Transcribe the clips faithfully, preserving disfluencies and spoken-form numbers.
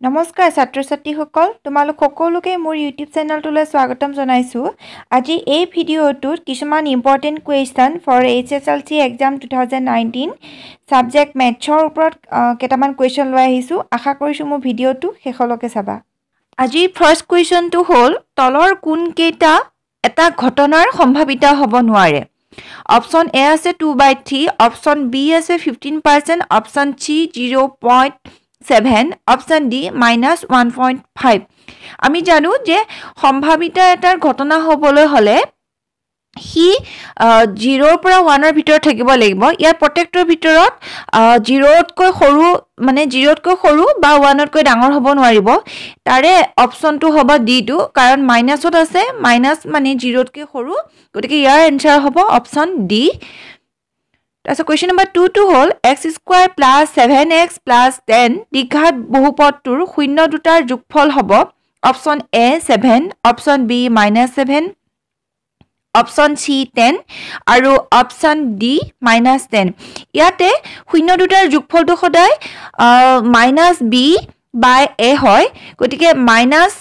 নমস্কাৰ ছাত্ৰ ছাত্ৰীসকল তোমালোক সকলোকে মোৰ ইউটিউব চেনেলটোলৈ স্বাগতম জনাইছো আজি এই ভিডিঅ'টোত কিছুমান important question for H S L C exam two thousand nineteen subject মেথছৰ ওপৰত কেইটামান কুৱেশ্যন লৈ আহিছো আশা কৰিছো মোৰ ভিডিঅ'টো শেষলৈকে চাবা আজি ফাৰ্ষ্ট কুৱেশ্যনটো হ'ল তলৰ কোন কেইটা এটা ঘটনাৰ সম্ভাৱিতা হ'ব নোৱাৰে অপচন এ আছে two by three option B আছে fifteen percent option C zero' point seven option D minus one point five আমি জানো যে সম্ভাৱিতা এটাৰ ঘটনা হ'বলৈ হলে হি জিৰ' পৰা ওৱানৰ ভিতৰত থাকিব লাগিব ইয়াৰ প্ৰত্যেকটোৰ ভিতৰত জিৰ'তকৈ সৰু মানে জিৰ'তকৈ সৰু বা ওৱানতকৈ ডাঙৰ হ'ব নোৱাৰিব তাৰে অপশনটো হ'ব ডি টো কাৰণ মাইনাছত আছে মাইনাস মানে জিৰ'তকৈ সৰু গতিকে ইয়াৰ এনসাৰ হ'ব অপশন ডি তাৰপিছত কুৱেশ্যন নম্বৰ টু টো হ'ল X square plus seven X plus ten দীঘাত বহুপদটোৰ শূন্য দুটাৰ যোগফল হ'ব option A seven option B minus seven option C ten আৰু অপশ্যন ডি মাইনাছ টেন ইয়াতে শূন্য দুটাৰ যোগফলটো সদায় মাইনাছ বি বাই এ হয় গতিকে মাইনাছ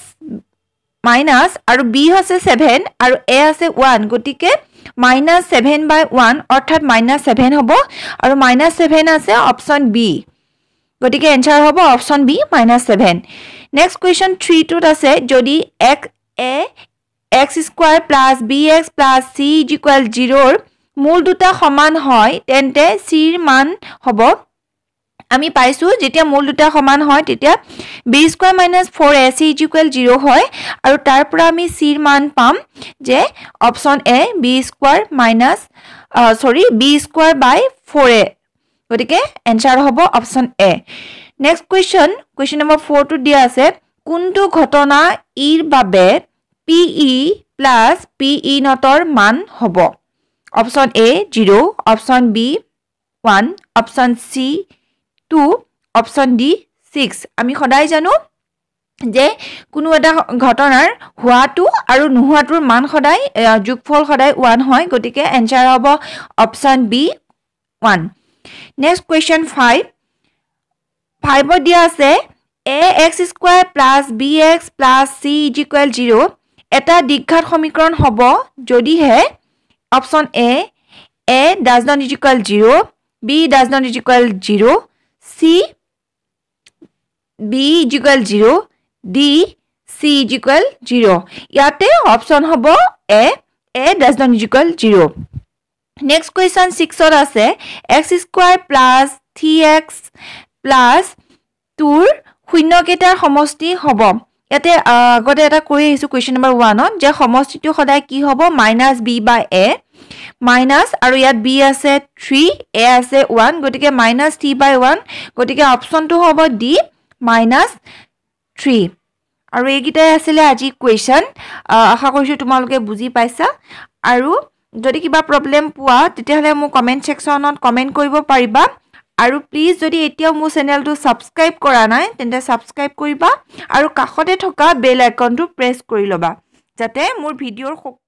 মাইনাছ আৰু বি হৈছে ছেভেন আৰু এ আছে ওৱান গতিকে মাইনাছ ছেভেন বাই ওৱান অৰ্থাৎ মাইনাছ ছেভেন হ'ব আৰু মাইনাছ ছেভেন আছে অপশ্যন বি গতিকে এনসাৰ হ'ব option B minus seven next question three টোত আছে যদি X A X square plus B X plus C is equal জিৰ'ৰ মূল দুটা সমান হয় তেন্তে চিৰ মান হ'ব আমি পাইছোঁ যেতিয়া মূল দুটা সমান হয় তেতিয়া B square minus four A C is equal zero' হয় আৰু তাৰ পৰা আমি চিৰ মান পাম যে option A B square minus চৰি B square by four A গতিকে এনসাৰ হ'ব option A next question question number ফ'ৰটোত দিয়া আছে কোনটো ঘটনা ইৰ বাবে P E plus P E নটৰ মান হ'ব option A zero' option B one option C two option D six আমি সদায় জানো যে কোনো এটা ঘটনাৰ হোৱাটো আৰু নোহোৱাটোৰ মান সদায় যোগফল সদায় ওৱান হয় গতিকে এনসাৰ হ'ব option B one next question five ফাইভত দিয়া আছে A X square plus B X plus C is equal zero' এটা দীঘঘাত সমীকৰণ হ'ব যদিহে option A A does not is equal zero' B does not is equal zero' C B is equal zero' D C is equal zero' ইয়াতে option হ'ব A A does not is equal zero' next question ছিক্সত আছে X square plus three X plus টুৰ শূন্যকেইটাৰ সমষ্টি হ'ব ইয়াতে আগতে এটা কৰি আহিছোঁ কুৱেশ্যন নম্বৰ ওৱানত যে সমষ্টিটো সদায় কি হ'ব minus B by A minus আৰু ইয়াত বি আছে থ্ৰী এ আছে ওৱান গতিকে মাইনাছ থ্ৰী বাই ওৱান গতিকে অপশ্যনটো হ'ব ডি মাইনাছ থ্ৰী আৰু এইকেইটাই আছিলে আজি কুৱেশ্যন আশা কৰিছোঁ তোমালোকে বুজি পাইছা আৰু যদি কিবা প্ৰব্লেম পোৱা তেতিয়াহ'লে মোক কমেণ্ট ছেকশ্যনত কমেণ্ট কৰিব পাৰিবা আৰু প্লিজ যদি এতিয়াও মোৰ চেনেলটো ছাবস্ক্ৰাইব কৰা নাই তেন্তে ছাবস্ক্ৰাইব কৰিবা আৰু কাষতে থকা বেল আইকনটো প্ৰেছ কৰি ল'বা যাতে মোৰ ভিডিঅ'ৰ